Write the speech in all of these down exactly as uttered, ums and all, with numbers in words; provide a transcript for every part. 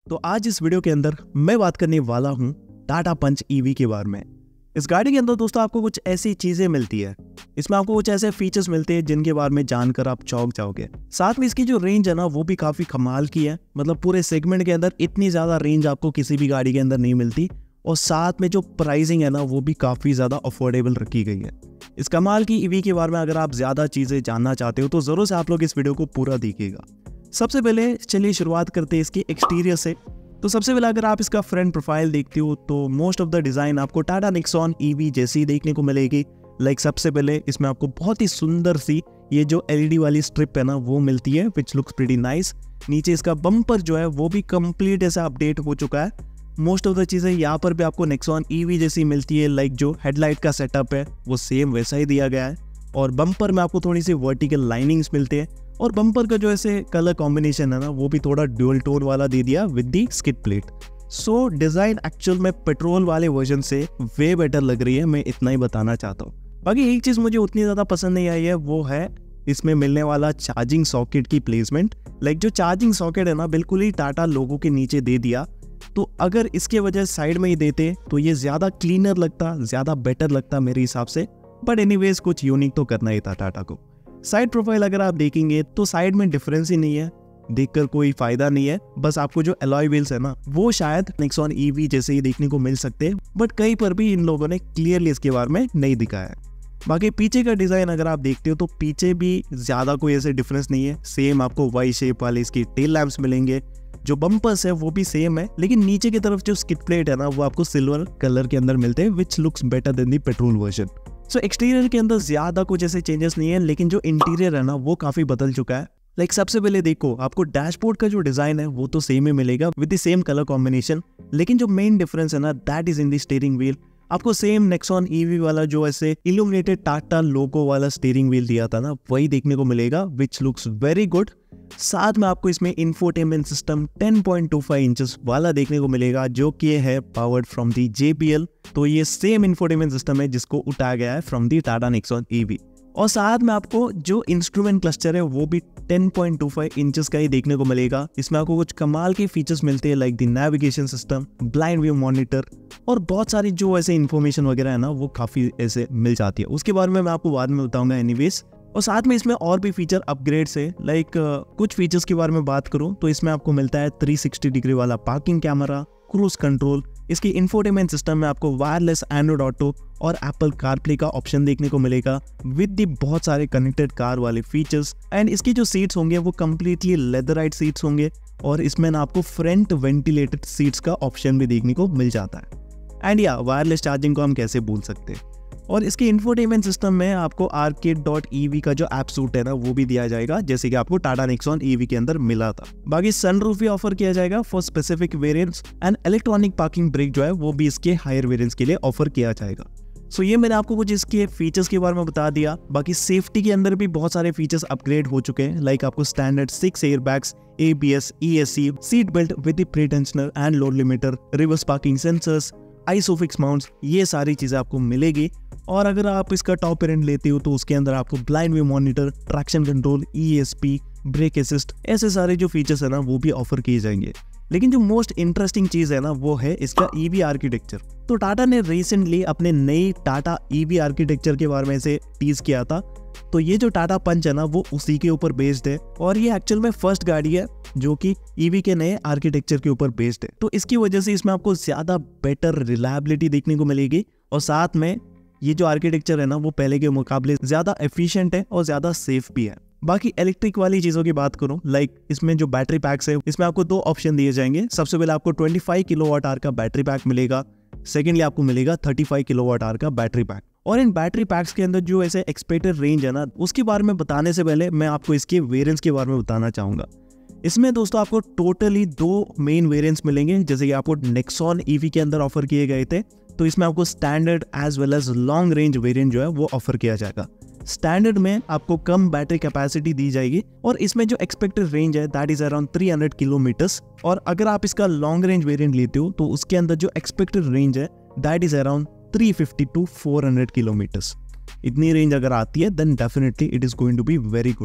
तो आज इस वीडियो के अंदर मैं बात करने वाला हूँ टाटा पंच ईवी के बारे में। इस गाड़ी के अंदर दोस्तों आपको कुछ ऐसी चीजें मिलती है, इसमें आपको कुछ ऐसे फीचर्स मिलते हैं जिनके बारे में जानकर आप चौंक जाओगे। साथ में इसकी जो रेंज है ना वो भी काफी कमाल की है, मतलब पूरे सेगमेंट के अंदर इतनी ज्यादा रेंज आपको किसी भी गाड़ी के अंदर नहीं मिलती। और साथ में जो प्राइसिंग है ना वो भी काफी ज्यादा अफोर्डेबल रखी गई है। इस कमाल की ईवी के बारे में अगर आप ज्यादा चीजें जानना चाहते हो तो जरूर से आप लोग इस वीडियो को पूरा देखिएगा। सबसे पहले चलिए शुरुआत करते हैं इसकी एक्सटीरियर से। तो सबसे पहले अगर आप इसका फ्रंट प्रोफाइल देखते हो तो मोस्ट ऑफ द डिजाइन आपको टाटा नेक्सॉन ईवी जैसी देखने को मिलेगी। लाइक सबसे पहले इसमें आपको बहुत ही सुंदर सी ये जो एलईडी वाली स्ट्रिप है ना वो मिलती है, विच लुक्स प्रीटी नाइस। नीचे इसका बम्पर जो है वो भी कंप्लीट ऐसा अपडेट हो चुका है। मोस्ट ऑफ द चीजें यहाँ पर भी आपको नेक्सॉन ईवी जैसी मिलती है। लाइक जो हेडलाइट का सेटअप है वो सेम वैसा ही दिया गया है, और बम्पर में आपको थोड़ी सी वर्टिकल लाइनिंग्स मिलते हैं, और बम्पर का जो ऐसे कलर कॉम्बिनेशन है ना वो भी थोड़ा ड्यूअल टोन वाला दे दिया with the skid plate. So design actual में पेट्रोल वाले वर्जन से वे बेटर लग रही है, मैं इतना ही बताना चाहता हूँ। बाकी एक चीज मुझे उतनी ज्यादा पसंद नहीं आई है, वो है इसमें मिलने वाला चार्जिंग सॉकेट की प्लेसमेंट। लाइक जो चार्जिंग सॉकेट है ना बिल्कुल ही टाटा लोगो के नीचे दे दिया, तो अगर इसके वजह साइड में ही देते तो ये ज्यादा क्लीनर लगता, ज्यादा बेटर लगता मेरे हिसाब से। बट एनीवेज कुछ यूनिक तो करना ही था टाटा को। साइड प्रोफाइल अगर आप देखेंगे तो साइड में डिफरेंस ही नहीं है, देखकर कोई फायदा नहीं है। बस आपको जो अलॉय व्हील्स है ना वो शायद नेक्सॉन ईवी जैसे ही देखने को मिल सकते हैं, बट कहीं पर भी इन लोगों ने क्लियरली इसके बारे में नहीं दिखाया है। बाकी पीछे का डिजाइन अगर आप देखते हो तो पीछे भी ज्यादा कोई ऐसे डिफरेंस नहीं है। सेम आपको वाई शेप वाले इसकी टेल लैंप्स मिलेंगे, जो बम्पर्स है वो भी सेम है, लेकिन नीचे की तरफ जो स्किड प्लेट है ना वो आपको सिल्वर कलर के अंदर मिलते हैं, which looks better than the petrol version. So exterior के अंदर ज्यादा कुछ ऐसे चेंजेस नहीं है, लेकिन जो इंटीरियर है ना वो काफी बदल चुका है। लाइक like सबसे पहले देखो आपको डैशबोर्ड का जो डिजाइन है वो तो सेम ही मिलेगा with the same colour combination, लेकिन जो मेन डिफरेंस है ना that is in the steering wheel. आपको सेम नेक्सॉन ईवी वाला जो ऐसे इल्यूमिनेटेड टाटा लोगो वाला स्टीयरिंग व्हील दिया था ना वही देखने को मिलेगा, विच लुक्स वेरी गुड। साथ में आपको इसमें infotainment system ten point two five inches वाला देखने को मिलेगा, जो कि है powered from the J B L. तो ये सेम इंफोटेनमेंट सिस्टम है जिसको उठाया गया है from the Tata Nexon EV. और साथ में आपको जो इंस्ट्रूमेंट क्लस्टर है वो भी ten point two five inches का ही देखने को मिलेगा। इसमें आपको कुछ कमाल के फीचर्स मिलते हैं, like the navigation system, blind view monitor, और बहुत सारी जो ऐसे इन्फॉर्मेशन वगैरह है ना वो काफी ऐसे मिल जाती है। उसके बारे में मैं आपको बाद में बताऊंगा एनीवेज। और साथ में इसमें और भी फीचर अपग्रेड्स है। लाइक uh, कुछ फीचर्स के बारे में बात करूं तो इसमें आपको मिलता है थ्री सिक्सटी डिग्री वाला पार्किंग कैमरा, क्रूज कंट्रोल। इसकी इंफोटेनमेंट सिस्टम में आपको वायरलेस एंड्रॉइड ऑटो और एप्पल कारप्ले का ऑप्शन देखने को मिलेगा विद दी बहुत सारे कनेक्टेड कार वाले फीचर्स। एंड इसकी जो सीट्स होंगे वो कम्प्लीटली लेदराइट सीट्स होंगे, और इसमें ना आपको फ्रंट वेंटिलेटेड सीट्स का ऑप्शन भी देखने को मिल जाता है। एंड या वायरलेस चार्जिंग को हम कैसे भूल सकते हैं। और इसके इंफोटेनमेंट सिस्टम में आपको आर्केड डॉट ई वी का जो ऐप सूट है ना वो भी दिया जाएगा, जैसे कि आपको टाटा नेक्सॉन ईवी के अंदर मिला था। बाकी सनरूफ भी ऑफर किया जाएगा for specific variants, and electronic parking brake जो है वो भी इसके हायर वेरिएंट्स के लिए ऑफर किया जाएगा। सो so ये मैंने आपको कुछ इसके फीचर्स के बारे में बता दिया। बाकी सेफ्टी के अंदर भी बहुत सारे फीचर्स अपग्रेड हो चुके हैं। लाइक आपको standard six air bags, A B S, E S C, seat belt with pretensioner and load limiter, reverse parking sensors, isofix mounts, ये सारी चीजें आपको मिलेगी। और अगर आप इसका टॉप वेरिएंट लेते हो तो उसके अंदर आपको blind view monitor, traction control, E S P, brake assist, ऐसे सारे जो फीचर्स है ना वो भी ऑफर किए जाएंगे। लेकिन जो मोस्ट इंटरेस्टिंग चीज है ना वो है इसका ईवी आर्किटेक्चर। तो टाटा ने रिसेंटली अपने नई टाटा ईवी आर्किटेक्चर के बारे में से टीज किया था। तो ये जो टाटा पंच है ना वो उसी के ऊपर बेस्ड है, और ये एक्चुअल में फर्स्ट गाड़ी है जो कि ईवी के नए आर्किटेक्चर के ऊपर बेस्ड है। तो इसकी वजह से इसमें आपको ज्यादा बेटर रिलायबिलिटी देखने को मिलेगी, और साथ में ये जो आर्किटेक्चर है ना वो पहले के मुकाबले ज्यादा एफिशिएंट है और ज्यादा सेफ भी है। बाकी इलेक्ट्रिक वाली चीजों की बात करूं, लाइक इसमें जो बैटरी पैक्स है इसमें आपको दो ऑप्शन दिए जाएंगे। सबसे पहले आपको ट्वेंटी फाइव किलोवाट आवर का बैटरी पैक मिलेगा, सेकेंडली आपको मिलेगा थर्टी फाइव किलोवाट आवर का बैटरी पैक। और इन बैटरी पैक्स के अंदर जो ऐसे एक्सपेक्टेड रेंज है ना उसके बारे में बताने से पहले मैं आपको इसके वेरिएंट्स के बारे में बताना चाहूंगा। इसमें दोस्तों आपको टोटली दो मेन वेरिएंट्स मिलेंगे, जैसे कि आपको नेक्सॉन ईवी के अंदर ऑफर किए गए थे। तो इसमें आपको standard as well as long range variant जो है वो ऑफर किया जाएगा। स्टैंडर्ड में आपको कम बैटरी कैपेसिटी दी जाएगी, और इसमें जो एक्सपेक्टेड रेंज है that is around three hundred kilometres. और अगर आप इसका लॉन्ग रेंज वेरिएंट लेते हो तो उसके अंदर जो एक्सपेक्टेड रेंज है that is around three fifty to four hundred kilometres. इतनी रेंज अगर आती है then definitely it is going to be very good.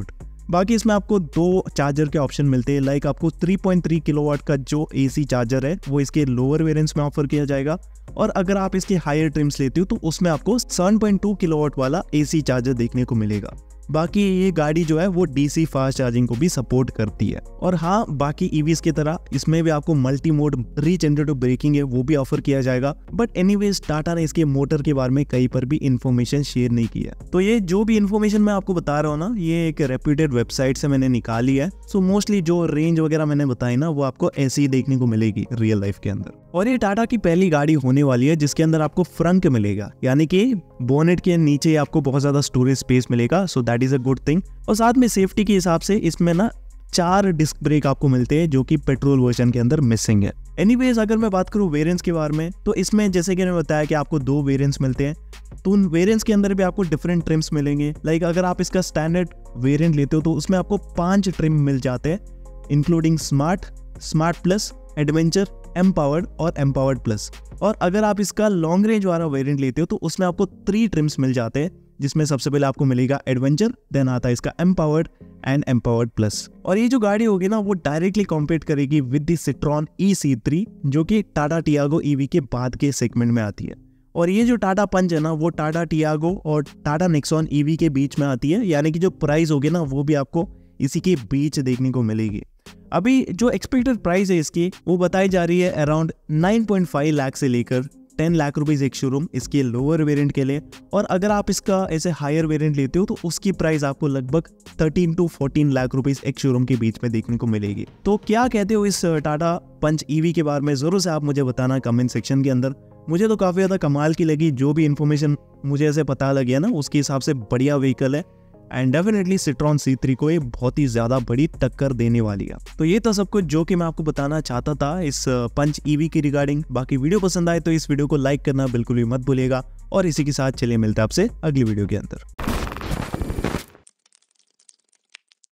बाकी इसमें आपको दो चार्जर के ऑप्शन मिलते हैं, लाइक आपको थ्री पॉइंट थ्री किलोवाट का जो एसी चार्जर है वो इसके लोअर वेरिएंट्स में ऑफर किया जाएगा, और अगर आप इसके हायर ट्रिम्स लेते हो तो उसमें आपको सेवन पॉइंट टू किलोवाट वाला एसी चार्जर देखने को मिलेगा। बाकी ये गाड़ी जो है वो डीसी फास्ट चार्जिंग को भी सपोर्ट करती है। और हाँ, बाकी ईवीज की तरह इसमें भी आपको मल्टी मोड रीजनरेटिव ब्रेकिंग है वो भी ऑफर किया जाएगा, बट एनीवेज टाटा ने इसके मोटर के बारे में कहीं पर भी इंफॉर्मेशन शेयर नहीं किया। तो ये जो भी इंफॉर्मेशन मैं आपको बता रहा हूँ ना, ये एक रेप्यूटेड वेबसाइट से मैंने निकाली है। सो मोस्टली जो रेंज वगैरह मैंने बताई ना वो आपको ऐसे ही देखने को मिलेगी रियल लाइफ के अंदर। और ये टाटा की पहली गाड़ी होने वाली है जिसके अंदर आपको फ्रंट मिलेगा, यानी कि बोनेट के नीचे आपको बहुत ज्यादा स्टोरेज स्पेस मिलेगा, so that is a good thing. और साथ में सेफ्टी के हिसाब से इसमें ना चार डिस्क ब्रेक आपको मिलते हैं जो कि पेट्रोल वर्जन के अंदर मिसिंग है। एनीवेज अगर मैं बात करूं वेरिएंट्स के बारे में, तो इसमें जैसे कि मैंने बताया कि आपको दो वेरिएंट्स मिलते हैं, तो उन वेरिएंट्स के अंदर भी आपको डिफरेंट ट्रिम्स मिलेंगे। लाइक अगर आप इसका स्टैंडर्ड वेरिएंट लेते हो तो उसमें आपको पांच ट्रिम मिल जाते हैं, including smart, smart plus, adventure, empowered और एम्पावर्ड प्लस। और अगर आप इसका लॉन्ग रेंज वाला वेरिएंट लेते हो तो उसमें आपको थ्री ट्रिम्स मिल जाते हैं, जिसमें सबसे पहले आपको मिलेगा एडवेंचर, देन आता है इसका एम्पावर्ड एंड एम्पावर्ड प्लस। और ये जो गाड़ी होगी ना वो डायरेक्टली कॉम्पीट करेगी with the Citroen E C three जो कि टाटा टियागो ईवी के बाद के सेगमेंट में आती है। और ये जो टाटा पंच है ना वो टाटा टियागो और टाटा नेक्सॉन ईवी के बीच में आती है, यानी कि जो प्राइस होगी ना वो भी आपको इसी के बीच देखने को मिलेगी। अभी जो एक्सपेक्टेड प्राइस है इसकी वो बताई जा रही है around nine point five lakh से लेकर ten lakh rupees ex showroom इसके लोअर वेरिएंट के लिए, और अगर आप इसका ऐसे हायर वेरिएंट लेते हो तो उसकी प्राइस आपको लगभग thirteen to fourteen lakh rupees ex showroom के बीच में देखने को मिलेगी। तो क्या कहते हो इस टाटा पंच ईवी के बारे में, जरूर से आप मुझे बताना कमेंट सेक्शन के अंदर। मुझे तो काफी ज्यादा कमाल की लगी, जो भी इन्फॉर्मेशन मुझे ऐसे पता लगी है ना उसके हिसाब से बढ़िया व्हीकल है, and definitely Citroen C three को ये बहुत ही ज्यादा बड़ी टक्कर देने वाली है। तो ये था सब कुछ जो कि मैं आपको बताना चाहता था इस पंच ईवी की रिगार्डिंग। बाकी वीडियो पसंद आए तो इस वीडियो को लाइक करना बिल्कुल भी मत भूलिएगा, और इसी के साथ चलिए मिलते हैं आपसे अगली वीडियो के अंदर।